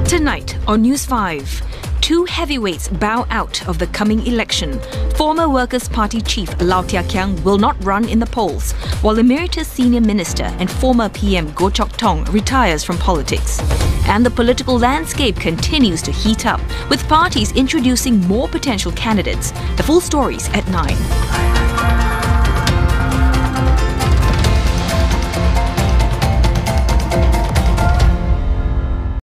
Tonight on News 5, two heavyweights bow out of the coming election. Former Workers' Party chief Lau Tia Kiang will not run in the polls, while Emeritus Senior Minister and former PM Goh Chok Tong retires from politics. And the political landscape continues to heat up, with parties introducing more potential candidates. The full stories at 9.